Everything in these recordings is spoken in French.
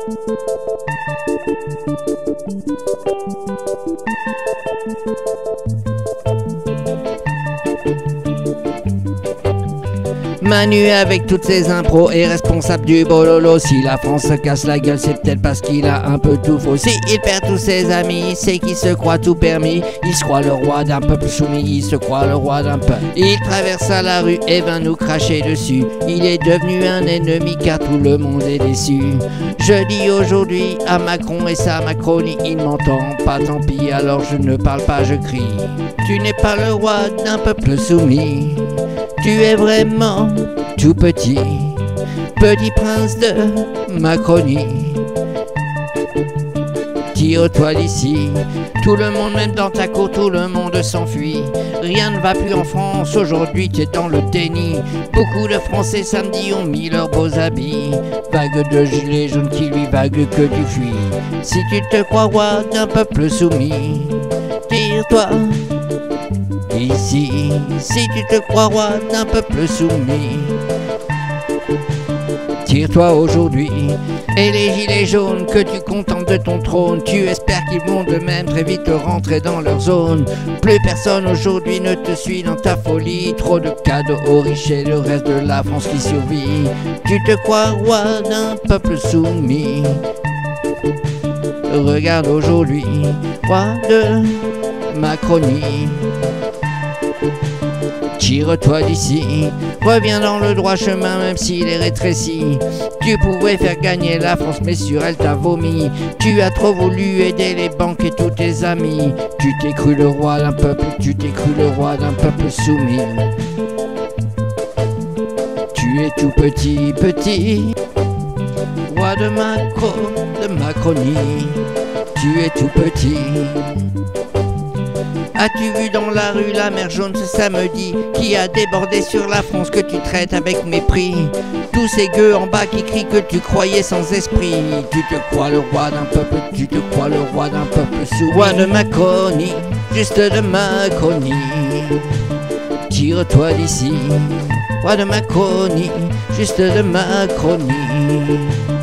Manu avec toutes ses impros est responsable du bololo. Si la France se casse la gueule, c'est peut-être parce qu'il a un peu tout faux. Si il perd tous ses amis, c'est qu'il se croit tout permis. Il se croit le roi d'un peuple soumis, il se croit le roi d'un peuple. Il traverse la rue et va nous cracher dessus. Il est devenu un ennemi car tout le monde est déçu. Je dis aujourd'hui à Macron et sa Macronie, il m'entend pas, tant pis, alors je ne parle pas, je crie. Tu n'es pas le roi d'un peuple soumis. Tu es vraiment tout petit, petit prince de Macronie. Tire-toi d'ici, tout le monde, même dans ta cour, tout le monde s'enfuit. Rien ne va plus en France, aujourd'hui tu es dans le déni. Beaucoup de Français samedi ont mis leurs beaux habits. Vague de gilets jaunes qui lui vague que tu fuis. Si tu te crois roi d'un peuple soumis, tire-toi ici, si tu te crois roi d'un peuple soumis. Tire-toi aujourd'hui, et les gilets jaunes que tu contemples de ton trône, tu espères qu'ils vont de même très vite rentrer dans leur zone. Plus personne aujourd'hui ne te suit dans ta folie, trop de cadeaux aux riches et le reste de la France qui survit. Tu te crois roi d'un peuple soumis. Regarde aujourd'hui, roi de Macronie. Tire-toi d'ici, reviens dans le droit chemin même s'il est rétréci. Tu pouvais faire gagner la France mais sur elle t'as vomi. Tu as trop voulu aider les banques et tous tes amis. Tu t'es cru le roi d'un peuple, tu t'es cru le roi d'un peuple soumis. Tu es tout petit, petit, roi de Macronie. Tu es tout petit. As-tu vu dans la rue la mer jaune ce samedi qui a débordé sur la France que tu traites avec mépris? Tous ces gueux en bas qui crient que tu croyais sans esprit. Tu te crois le roi d'un peuple, tu te crois le roi d'un peuple soumis. Roi de Macronie, juste de Macronie. Tire-toi d'ici, roi de Macronie, juste de Macronie.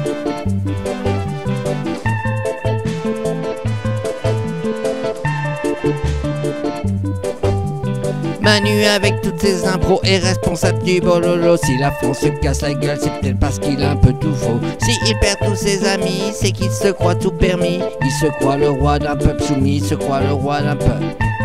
Manu avec toutes ses impros est responsable du bololo. Si la France se casse la gueule, c'est peut-être parce qu'il a un peu tout faux. Si il perd tous ses amis, c'est qu'il se croit tout permis. Il se croit le roi d'un peuple soumis, il se croit le roi d'un peuple.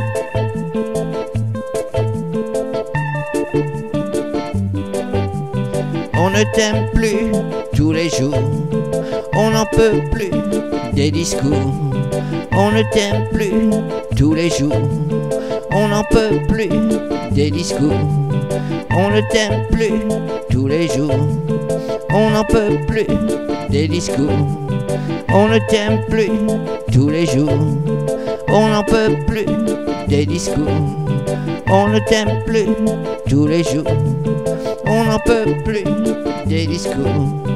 On ne t'aime plus tous les jours, on n'en peut plus des discours. On ne t'aime plus tous les jours, on n'en peut plus des discours. On ne t'aime plus tous les jours, on n'en peut plus des discours. On ne t'aime plus tous les jours, on n'en peut plus des discours. On ne t'aime plus tous les jours, on n'en peut plus des discours.